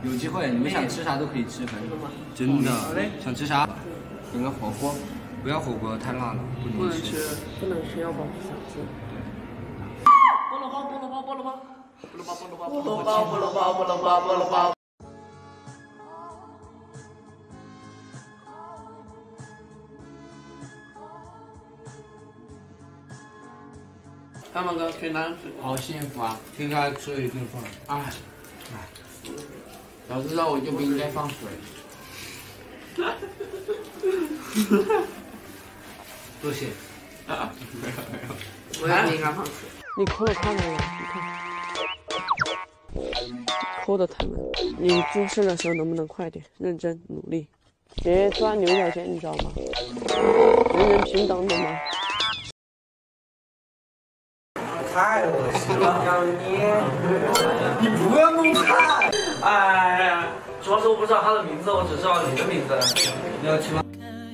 有机会，你们想吃啥都可以吃，反正真的。想吃啥？点个火锅，不要火锅太辣了，不能吃。 不能吃，要不然不想吃。 菠萝包，菠萝包，菠萝包，菠萝包，菠萝包，菠萝包，菠萝包，菠萝包，菠萝包。他们哥去哪里？ 好幸福啊！现在吃了一顿饭，哎，早知道我就不应该放水。多谢。没有。 我也不应该放水。你抠的太慢了，你看，抠的太慢。你做事的时候能不能快点？认真努力，别钻牛角尖，你知道吗？人人平等的嘛。 太恶心了，杨妮，你不要弄菜。哎呀，主要是我不知道他的名字，我只知道你的名字。你要吃吗？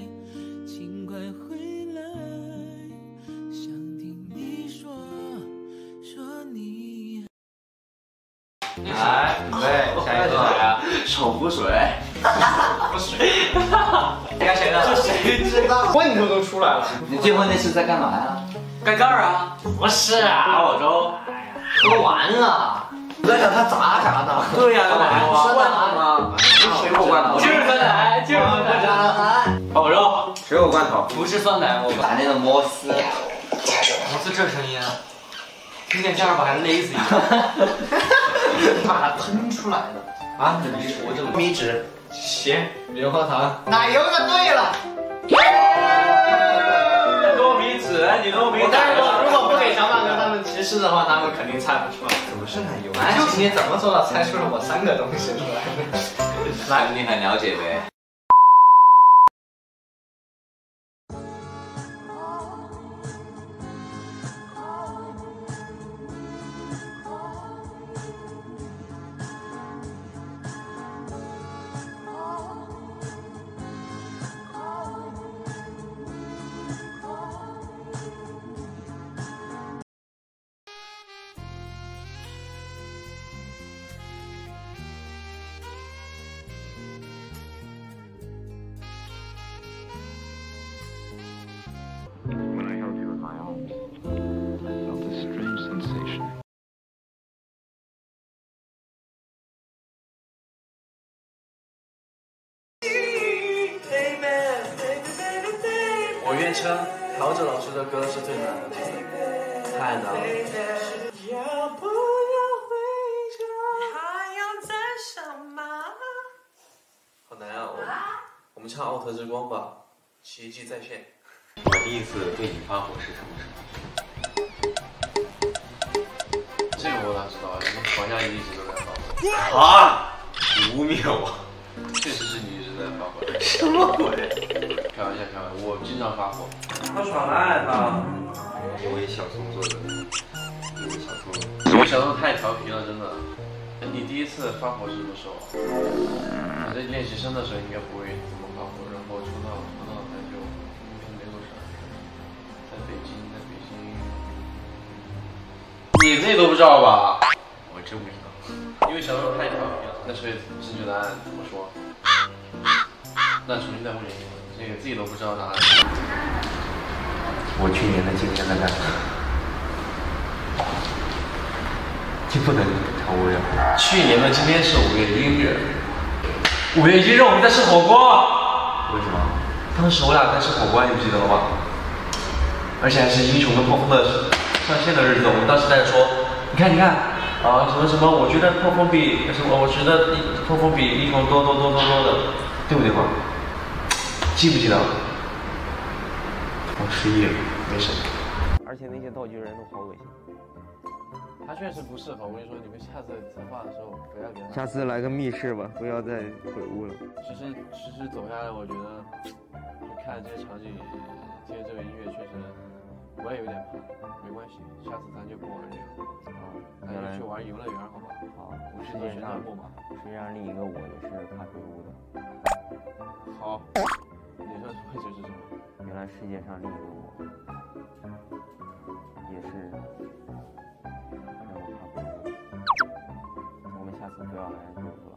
来，准备下一个来啊！手扶水，扶水，该谁的？这谁知道？问头都出来了。 你最后那次在干嘛呀？ 盖盖儿啊？不是啊，打火粥。 喝完了。我在想他炸啥呢？ 对呀， 酸奶吗？水果罐头。 就是酸奶，就是酸奶。打火粥， 水果罐头。 不是酸奶，我打那个摩斯。 摩斯这声音啊，听见这样把还勒死一个。 把它喷出来的啊！我这米纸、 咸棉花糖、 奶油的，对了。 糯米纸，你糯米纸。 如果不给小马哥他们提示的话，他们肯定猜不出来。怎么是奶油？就你怎么做到猜出了我3个东西出来？那你很了解呗。 我愿称陶喆老师的歌是最难的，太难了。要不要回家？还要再想吗？好难啊！我们唱《奥特之光》吧，奇迹再现。 我第一次对你发火是什么时候？这个我哪知道？你们房价一直都在发火。啊！你污蔑我！确实是你一直在发火。什么鬼？开玩笑，开玩笑，我经常发火。 他耍赖他。 因为小聪做的，因为小聪。我小聪太调皮了，真的。你第一次发火是什么时候？你在练习生的时候应该不会怎么发火，然后出道咱就没有啥。在北京。你自己都不知道吧？我真不知道，因为小聪太调皮了。那所以正确答案怎么说？那重新再问一遍，这个自己都不知道答案。我去年的今天在干什么？就不能超无聊。去年的今天是5月1日，5月1日我们在吃火锅。为什么？当时我俩在吃火锅，你不记得了吗？而且还是英雄跟破风的上线的日子，我们当时在说，你看啊什么，我觉得破风比什么，我觉得破风比英雄多的，对不对嘛？记不记得了？我失忆了，没事。 而且那些道具人都好恶心。 他确实不适合，我跟你说，你们下次策划的时候不要给他。 下次来个密室吧，不要再鬼屋了。 其实走下来，我觉得就看这些场景，听这个音乐，确实我也有点怕。没关系，下次咱就不玩这个。好，咱就去玩游乐园，好吧？好，我们去做旋转木马。 实际上另一个我也是咖啡屋的。 好，你说位置是什么？ 原来世界上另一个我也是让我咖啡屋。我们下次不要来做。